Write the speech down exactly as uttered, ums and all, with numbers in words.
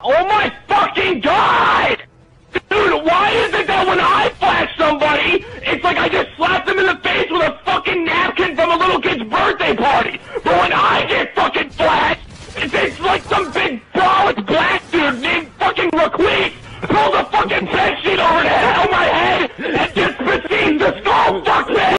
Oh my fucking god! Dude, why is it that when I flash somebody, it's like I just slapped them in the face with a fucking napkin from a little kid's birthday party? But when I get fucking flashed, it's, it's like some big brolic black dude named fucking Laquise pulls a fucking